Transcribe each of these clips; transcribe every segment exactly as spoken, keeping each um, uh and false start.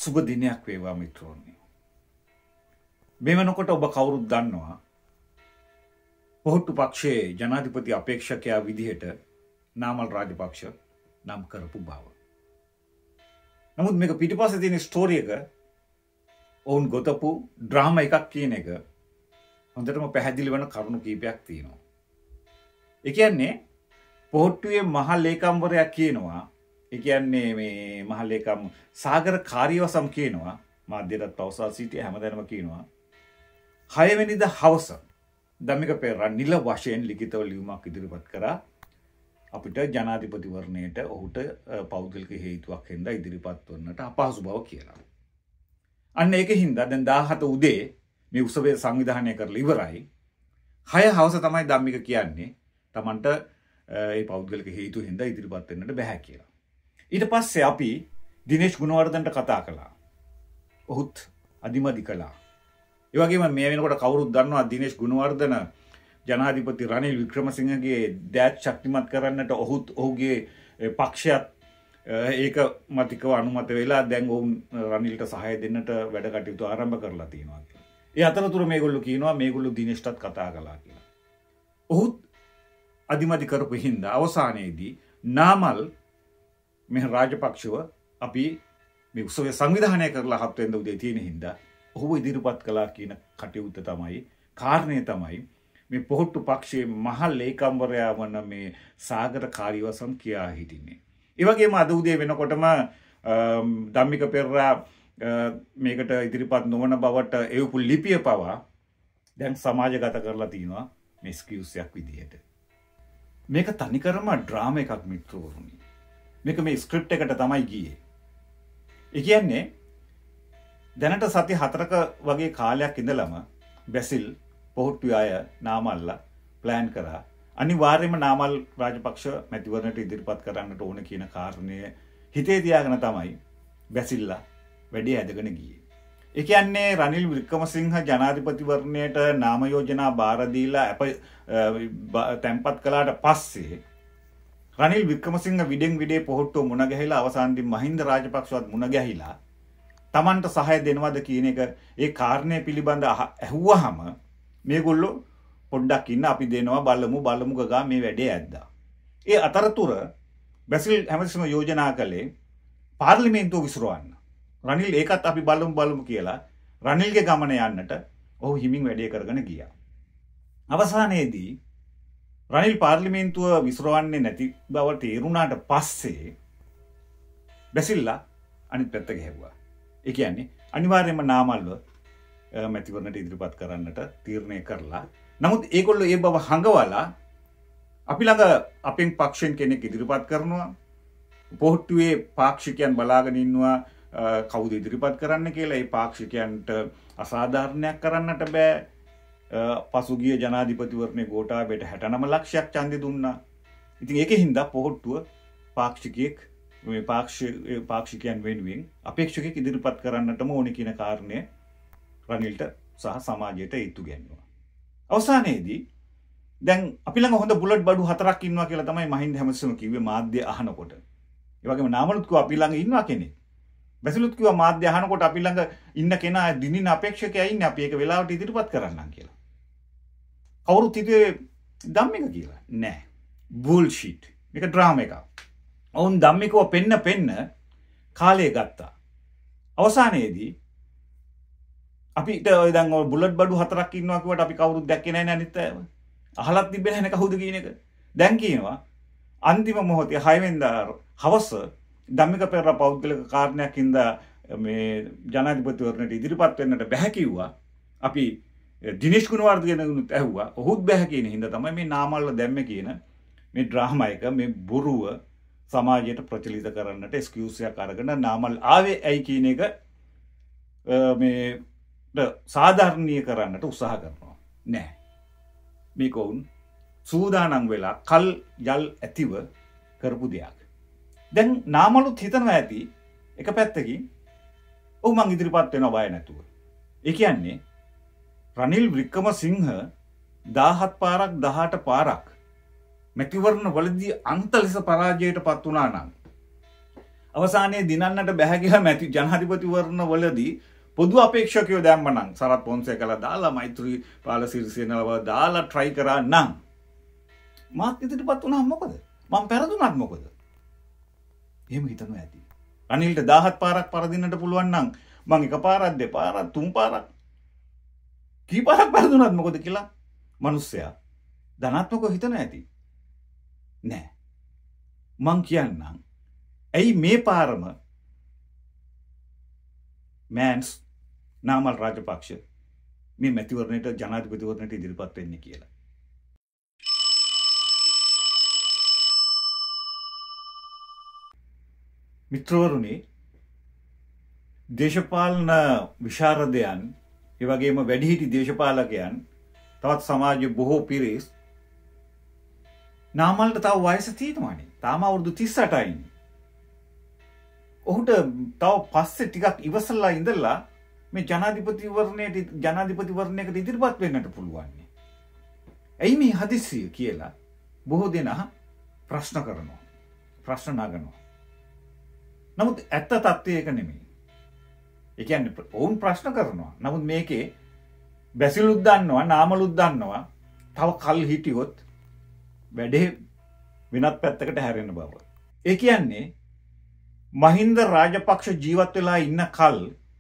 සුබ දිනයක් වේවා මිත්‍රෝනි. මේ වෙනකොට ඔබ කවුරුත් දන්නවා පොහොට්ටු පක්ෂයේ ජනාධිපති අපේක්ෂකයා විදිහට නාමල් රාජපක්ෂ නම් කරපු බව. නමුත් මේක පිටිපස්සේ තියෙන ස්ටෝරි එක ඔවුන් ගොතපු ඩ්‍රාමා එකක් කියන එක හොඳටම පැහැදිලි වෙන කරුණු කීපයක් තියෙනවා. ඒ කියන්නේ පොහොට්ටුවේ මහ ලේකම්වරයා කියනවා, ඒ කියන්නේ මේ මහ ලේකම් සාගර කාර්යවසම් කියනවා, මාධ්‍යයට පවසා සිටිය හැමදැනම කියනවා හය වෙනිදා හවස ධම්මික පෙරේරා නිල වශයෙන් ලිඛිතව ලියුමක් ඉදිරිපත් කරා අපිට ජනාධිපතිවරණයට ඔහුට පෞද්ගලික හේතුවක් හින්දා ඉදිරිපත් වන්නට අපහසු බව කියලා. අන්න ඒකින්ද දැන් දාහත උදේ මේ උත්සවය සංවිධානය කරලා ඉවරයි. හය හවස තමයි ධම්මික කියන්නේ Tamanට ඒ පෞද්ගලික හේතු හින්දා ඉදිරිපත් වෙන්නට බෑ කියලා. ඊට පස්සේ අපි දිනේෂ් ගුණවර්ධනට කතා කළා. ඔහුත් අදිමදි කළා. ඒ වගේම මේ වෙනකොට කවුරුත් දන්නවා දිනේෂ් ගුණවර්ධන ජනාධිපති රනිල් වික්‍රමසිංහගේ දෑත් ශක්තිමත් කරන්නට ඔහුත් ඔහුගේ පක්ෂයත් ඒක මතිකව අනුමත වෙලා දැන් ඔවුන් රනිල්ට සහාය දෙන්නට වැඩ කටයුතු ආරම්භ කරලා තියෙනවා කියලා. ඒ අතරතුර මේගොල්ලෝ කියනවා මේගොල්ලෝ දිනේෂ්ටත් කතා කළා කියලා. ඔහුත් අදිමදි කරපු හින්දා අවසානයේදී නාමල් මෙහ රාජපක්ෂව අපි මේ උත්සවය සංවිධානය කරලා හත් වෙනිදා උදේ තියෙන හින්දා ඔහුව ඉදිරිපත් කළා කියන කටයුත්ත තමයි කාරණේ තමයි මේ පොහොට්ටු පක්ෂයේ මහ ලේකම්වරයා වන මේ සාගර කාර්යවසම් කියා හිටින්නේ. ඒ වගේම අද උදේ වෙනකොටම ධම්මික පෙරේරා මේකට ඉදිරිපත් නොවන බවට එවපු ලිපිය පවා දැන් සමාජගත කරලා තිනවා මේ එක්ස්කියුස් එකක් විදිහට. මේක තනිකරම ඩ්‍රාමා එකක් මිත්‍රවරුනි. මේක මේ ස්ක්‍රිප්ට් එකට තමයි ගියේ. ඒ කියන්නේ දැනට සති හතරක වගේ කාලයක් ඉඳලම බැසිල් පොහොට්ටුවේ අය නාමල්ලා ප්ලෑන් කරා අනිවාර්යයෙන්ම නාමල් රාජපක්ෂ මැතිවරණයට ඉදිරිපත් කරන්නට ඕන කියන කාරණය හිතේ තියාගෙන තමයි බැසිල්ලා වැඩේ ඇදගෙන ගියේ. ඒ කියන්නේ රනිල් වික්‍රමසිංහ ජනාධිපතිවරණයට නාම යෝජනා බාර දීලා අප තැන්පත් කළාට පස්සේ රනිල් වික්‍රමසිංහ විඩෙන් විඩේ පොහොට්ටුව මුණ ගැහිලා අවසානයේ මහින්ද රාජපක්ෂවත් මුණ ගැහිලා Tamanට සහාය දෙනවද කියන එක ඒ කාරණය පිළිබඳ ඇහුවාම මේගොල්ලෝ පොඩ්ඩක් ඉන්න අපි දෙනවා බලමු බලමු ගා මේ වැඩේ ඇද්දා. ඒ අතරතුර බැසිල් හැමතිස්සම යෝජනා කළේ පාර්ලිමේන්තුව විසිරවන්න. රනිල් ඒකත් අපි බලමු බලමු කියලා රනිල්ගේ ගමන යන්නට ඔහු හිමින් වැඩේ කරගෙන ගියා. අවසානයේදී රනිල් පාර්ලිමේන්තුව විසිරවන්නේ නැති බව තේරුණාට පස්සේ බැසිල්ලා අනිත් පැත්ත ගැහුවා. ඒ කියන්නේ අනිවාර්යයෙන්ම නාමල්ව මැතිවරණයට ඉදිරිපත් කරන්නට තීරණය කරලා නමුත් ඒගොල්ලෝ ඒ බව හංගවලා අපි ළඟ අපෙන් පක්ෂයෙන් කෙනෙක් ඉදිරිපත් කරනවා පොහොට්ටුවේ පාක්ෂිකයන් බලාගෙන ඉන්නවා කවුද ඉදිරිපත් කරන්න කියලා. ඒ පාක්ෂිකයන්ට අසාධාරණයක් කරන්නට බෑ. පසුගිය ජනාධිපතිවරණයේ ගෝඨාභයට හැටනම ලක්ෂයක් ඡන්දෙ දුන්නා. ඉතින් ඒකෙන් හින්දා පොහොට්ටුව පාක්ෂිකයෙක් මේ පාක්ෂිකයන් වෙනුවෙන් අපේක්ෂකෙක් ඉදිරිපත් කරන්නටම ඕනේ කියන කාරණය රනිල්ට සහ සමාජයට ඒත්තු ගැන්නුවා. අවසානයේදී දැන් අපි ළඟ හොඳ බුලට් බඩු හතරක් ඉන්නවා කියලා තමයි මහින්ද හැමතිස්සම කිව්වේ මාධ්‍ය අහනකොට. ඒ වගේම නාමලුත් කිව්වා අපි ළඟ ඉන්නවා කෙනෙක්. බැසිලුත් කිව්වා මාධ්‍ය අහනකොට අපි ළඟ ඉන්න කෙනා දිනින අපේක්ෂකයා ඉන්නේ අපි ඒක වෙලාවට ඉදිරිපත් කරන්නම් කියලා. කවුරුත් හිතුවේ ධම්මික කියලා. නෑ. බුල්ෂිට්. මේක ඩ්‍රාමා එකක්. ඔවුන් ධම්මිකව පෙන්න පෙන්න කාලය ගත්තා. අවසානයේදී අපිට ඔය දැන් ඔය බුලට් බඩු හතරක් ඉන්නවා කිව්වට අපි කවුරුත් දැක්කේ නැහැ නේ අනිත් අයව. අහලත් තිබෙන්නේ නැහැ කවුද කියන එක. දැන් කියනවා අන්තිම මොහොතේ හය වෙනිදා හවස ධම්මික පෙරේරා පෞද්ගලික කාරණයක් හින්දා මේ ජනාධිපතිවරණයට ඉදිරිපත් වෙන්නට බැහැ කිව්වා. අපි දිනේෂ් ගුණවර්ධනගෙනුත් ඇහුවා. ඔහුත් බැහැ කියන හින්දා තමයි මේ නාමල්ල දැම්මේ කියන මේ ඩ්‍රාමා එක මේ බොරුව සමාජයට ප්‍රචලිත කරන්නට එක්ස්කියුස් එකක් අරගෙන නාමල් ආවේ ඇයි කියන එක මේ සාධාරණීය කරන්නට උත්සාහ කරනවා. නෑ. මේක වුන් සූදානම් වෙලා කල් යල් ඇතිව කරපු දෙයක්. දැන් නාමලුත් හිතනවා ඇති එක පැත්තකින් ඔව් මං ඉදිරිපත් වෙනවා බය නැතුව. ඒ කියන්නේ රනිල් වික්‍රමසිංහ දහහත් පාරක් දහඅට පාරක් මැතිවරණ වලදී අන්ත ලෙස පරාජයට පත් වුණා නම් අවසානයේ දිනන්නට බැහැ කියලා මැති ජනාධිපතිවරණ වලදී පොදු අපේක්ෂකයෝ දැම්මනම් සරත් පොන්සේකලා දාලා මෛත්‍රීපාල සිරිසේනව දාලා try කරා නම් මාත් ඉදිරිපත් වුණාම මොකද? මම පෙරදුනත් මොකද? එහෙම හිතනවා ඇති. රනිල්ට දහහක් පාරක් පරදින්නට පුළුවන් නම් මං එකපාරක් දෙපාරක් තුන් පාරක් කීපාරක් පරදුනත් මොකද කියලා මිනිස්සයා ධනාත්මකව හිතන ඇති. නෑ. මං කියන්නම් ඇයි මේ පාරම මෑන්ස් නාමල් රාජපක්ෂ මේ මැතිවරණයට ජනාධිපතිවරණයට ඉදිරිපත් වෙන්නේ කියලා. මිත්‍රවරුනි, දේශපාලන විශාරදයන්, ඒ වගේම වැඩිහිටි දේශපාලකයන්, තවත් සමාජයේ බොහෝ පිරිස් නාමල්ට තව වයස තියෙනවානේ. තාම අවුරුදු තිස් අටයි. ඔහුට තව පස්සේ ටිකක් ඉවසලා ඉඳලා මේ ජනාධිපතිවරණයට ජනාධිපතිවරණයකට ඉදිරිපත් වෙන්නට පුළුවන්. ඇයි මේ හදිස්සිය කියලා බොහෝ දෙනා ප්‍රශ්න කරනවා. ප්‍රශ්න නගනවා. නමුත් ඇත්ත තත්ත්වය ඒක නෙමෙයි. ඒ කියන්නේ ඔවුන් ප්‍රශ්න කරනවා. නමුත් මේකේ බැසිලුත් දන්නවා, නාමලුත් දන්නවා. තව කල් හිටියොත් වැඩේ වෙනත් පැත්තකට හැරෙන බව. ඒ කියන්නේ මහින්ද රාජපක්ෂ ජීවත් වෙලා ඉන්න කල්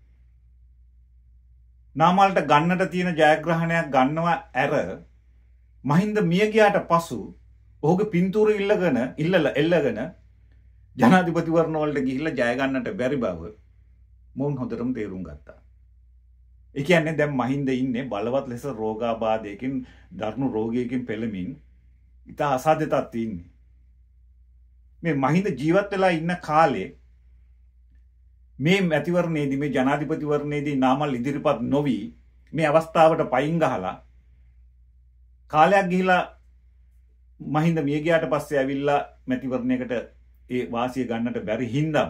නාමල්ට ගන්නට තියෙන ජයග්‍රහණයක් ගන්නවා ඇර මහින්ද මිය ගියාට පසු ඔහුගේ පින්තූර ඉල්ලගෙන ඉල්ලලා එල්ලගෙන ජනාධිපතිවරණ වලට ගිහිල්ලා ජය ගන්නට බැරි බව මොවුන් හොඳටම තේරුම් ගත්තා. ඒ කියන්නේ දැන් මහින්ද ඉන්නේ බලවත් ලෙස රෝගාබාධයකින් දරුණු රෝගයකින් පෙළමින් ඉතා අසාධ්‍ය තත්ත්වයේ ඉන්නේ. මේ මහින්ද ජීවත් වෙලා ඉන්න කාලේ මේ මැතිවරණයේදී මේ ජනාධිපතිවරණයේදී නාමල් ඉදිරිපත් නොවි මේ අවස්ථාවට පයින් ගහලා කාලයක් ගිහිලා මහින්ද මිය ගියාට පස්සේ ඇවිල්ලා මැතිවරණයකට ඒ වාසිය ගන්නට බැරි හින්දාම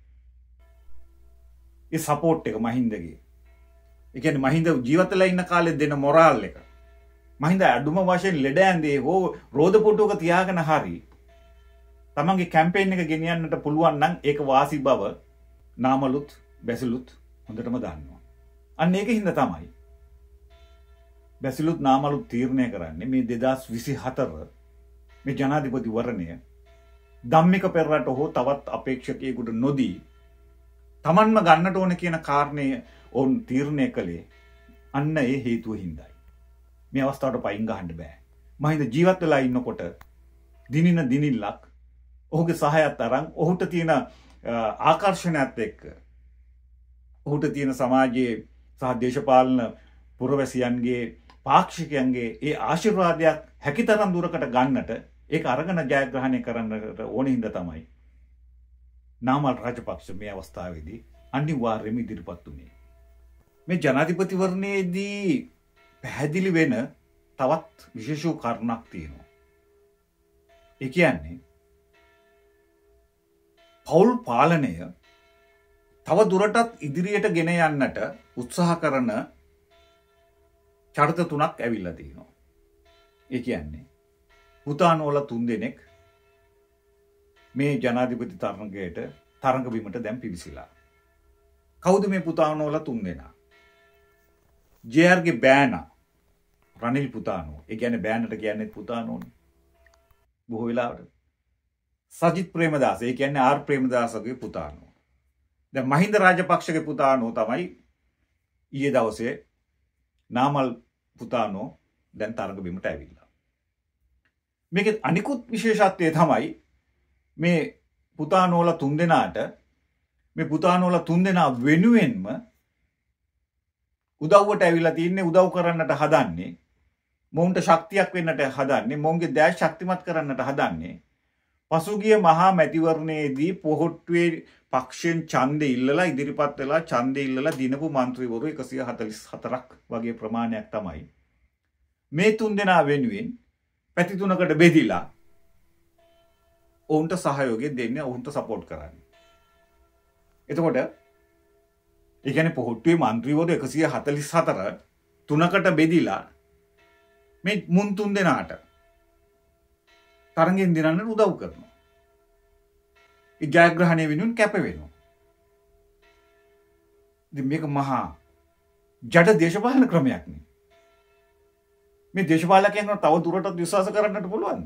ඒ සපෝට් එක මහින්දගේ. ඒ කියන්නේ මහින්ද ජීවත් වෙලා ඉන්න කාලේ දෙන මොරාල් එක. මහින්ද අඩුම වශයෙන් ලෙඩ ඇඳේ හෝ රෝද පුටුවක තියාගෙන හරි තමන්ගේ කැම්පේන් එක ගෙනියන්නට පුළුවන් නම් ඒක වාසි බව නාමලුත් බැසිලුත් හොඳටම දන්නවා. අන්න ඒක හින්දා තමයි බැසිලුත් නාමලුත් තීරණය කරන්නේ මේ දෙදාස් විසි හතර මේ ජනාධිපතිවරණය ධම්මික පෙරරට හෝ තවත් අපේක්ෂකයෙකුට නොදී තමන්ම ගන්නට ඕන කියන කාරණය ඔවුන් තීරණය කළේ අන්න ඒ හේතුව හින්දායි. මේ අවස්ථාවට පයින් ගහන්න බෑ. මහින්ද ජීවත් වෙලා ඉන්නකොට දිනින දිනිල්ලක් ඔහුගේ සහයත් අරන් ඔහුට තියෙන ආකර්ෂණයත් එක්ක ඔහුට තියෙන සමාජයේ සහ දේශපාලන පුරවැසියන්ගේ පාක්ෂිකයන්ගේ ඒ ආශිර්වාදයක් හැකිතරම් දුරකට ගන්නට ඒක අරගෙන ජයග්‍රහණය කරන්නට ඕන හින්දා තමයි නාමල් රාජපක්ෂ මේ අවස්ථාවේදී අනිවාර්යයෙන්ම ඉදිරිපත් වුණේ. මේ ජනාධිපතිවරණයේදී පැහැදිලි වෙන තවත් විශේෂ කාරණාවක් තියෙනවා. ඒ කියන්නේ පෞල් පාලනය තව දුරටත් ඉදිරියට ගෙන යන්නට උත්සාහ කරන චරිත තුනක් ඇවිල්ලා තියෙනවා. ඒ කියන්නේ පුතානෝල තුන් දෙනෙක් මේ ජනාධිපති තරඟයට තරඟ බිමට දැන් පිවිසිලා. කවුද මේ පුතානෝල තුන් දෙනා? ජේ ආර්ගේ බෑනා රනිල් පුතානෝ. ඒ කියන්නේ බෑනට කියන්නේ පුතානෝනේ. බොහෝ වෙලාවට සජිත් ප්‍රේමදාස, ඒ කියන්නේ ආර් ප්‍රේමදාසගේ පුතානෝ. දැන් මහින්ද රාජපක්ෂගේ පුතානෝ තමයි ඊයේ දවසේ නාමල් පුතානෝ දැන් තරඟ බිමට ඇවිල්ලා. මේකේ අනිකුත් විශේෂත්වය තමයි මේ පුතානෝලා තුන් දෙනාට මේ පුතානෝලා තුන් දෙනා වෙනුවෙන්ම උදව්වට ඇවිල්ලා තින්නේ, උදව් කරන්නට හදන්නේ, මොවුන්ට ශක්තියක් වෙන්නට හදන්නේ, මොවුන්ගේ දැස් ශක්තිමත් කරන්නට හදන්නේ. පසුගිය මහා මැතිවරණයේදී පොහොට්ටුවේ පක්ෂයෙන් ඡන්දෙ ඉල්ලලා ඉදිරිපත් වෙලා ඡන්දෙ ඉල්ලලා දිනපු മന്ത്രിවරු එකසිය හතළිස් හතරක් වගේ ප්‍රමාණයක් තමයි මේ තුන් දෙනා වෙනුවෙන් පැති තුනකට බෙදිලා ඔවුන්ට සහයෝගය දෙන්නේ, ඔවුන්ට සපෝට් කරන්නේ. එතකොට ඒ කියන්නේ පොහොට්ටුවේ മന്ത്രിවරු එකසිය හතළිස් හතර තුනකට බෙදිලා මේ මුන් තුන් දෙනාට තරගෙන් දිනන්නට උදව් කරනවා. ඒ ජයග්‍රහණය වෙනුවෙන් කැප වෙනවා. ඉතින් මේක මහා ජඩ දේශපාලන ක්‍රමයක් නේ. මේ දේශපාලකයන්ව තව දුරටත් විශ්වාස කරන්නට පුළුවන්ද?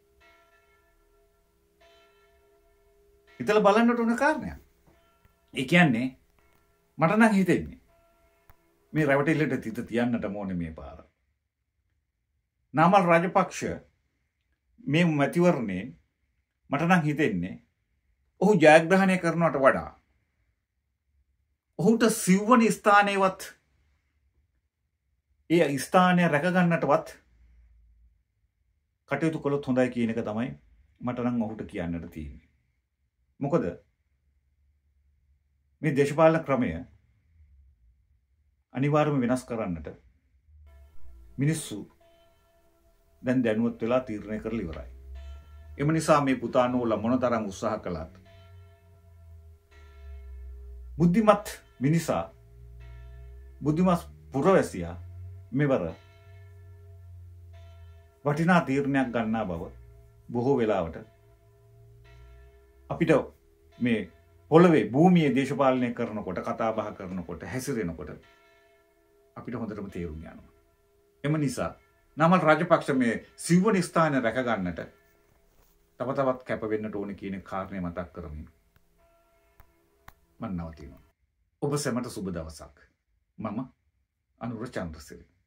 හිතලා බලන්නට උන කාරණයක්. ඒ කියන්නේ මට නම් හිතෙන්නේ මේ රැවටිල්ලට තිත තියන්නට ඕනේ මේ පාර. නාමල් රාජපක්ෂ මේ මැතිවරණේ මට නම් හිතෙන්නේ ඔහු ජයග්‍රහණය කරනවට වඩා ඔහුට සිව්වනි ස්ථානයේවත් ඒ ස්ථානය රැක ගන්නටවත් කටයුතු කළොත් හොඳයි කියන එක තමයි මට නම් ඔහුට කියන්නට තියෙන්නේ. මොකද මේ දේශපාලන ක්‍රමය අනිවාර්යයෙන්ම වෙනස් කරන්නට මිනිස්සු දැන් දැනුවත් වෙලා තීරණය කරලා ඉවරයි. එම නිසා මේ පුතාණෝලා මොනතරම් උත්සාහ කළත් බුද්ධිමත් මිනිසා බුද්ධිමත් පුරවැසියා මෙවර වටිනා තීරණයක් ගන්නා බව බොහෝ වෙලාවට අපිට මේ පොළවේ භූමියේ දේශපාලනය කරනකොට කතා බහ කරනකොට හැසිරෙනකොට අපිට හොඳටම තේරුම් යනවා. එම නිසා නාමල් රාජපක්ෂ මේ සිව්වනි ස්ථානය රැක ගන්නට තව තවත් කැප වෙන්නට ඕනේ කියන කාරණය මතක් කරමින් මම නවතිනවා. ඔබ සැමට සුබ දවසක්. මම අනුර චන්ද්‍රසිරි.